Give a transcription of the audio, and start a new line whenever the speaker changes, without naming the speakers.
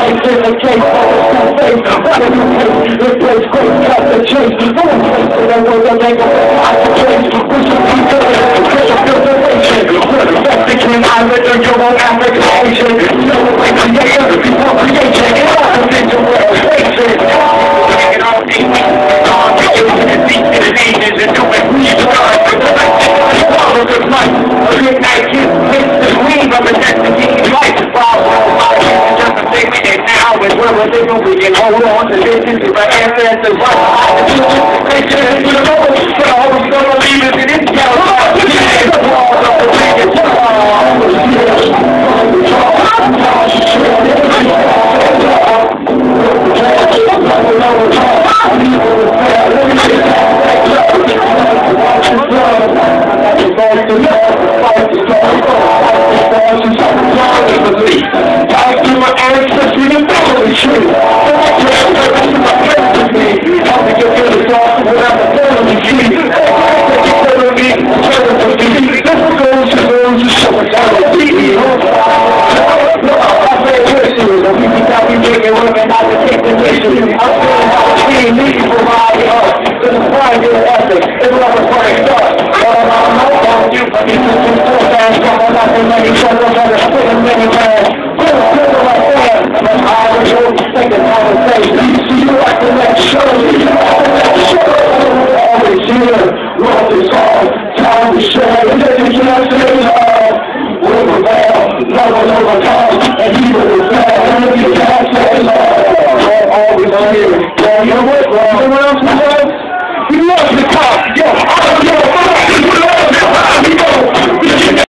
life in the case of the face. What do you take? This place great, cut the chase. No one takes it, and we're the name of the concentrate. We should be good, create a filtration. We're the Mexican island, or your own African Asian. No way creator before creation. It all depends on where it's facing. It all deep, all creation is deep in the ages, and do it we start. You follow the light, a good night, kiss, the dream of a destiny. Life is just a statement, and now is where we're living. We can hold on to this. This is my ancestors. Right behind the future. They should you know, but all we gonna leave is in this yellow. The walls of the biggest back to my ancestry and family tree. How to get rid of sauce without the family tree. This goes to those who show us how to be. I'm very Christian, but we got me making women out to take the mission. I'm saying how to be me for my this is private ethic. It's like a fresh start. You fucking so fast, I'm not in many troubles, I'm just spitting many times. Good like that, I'm always thinking conversation. See you at the next show. Always here, love is all, time to share. You can't say love. We're prevail, love will overcome, and he will prevail. You can't say love. Always here. Yeah, you're with love.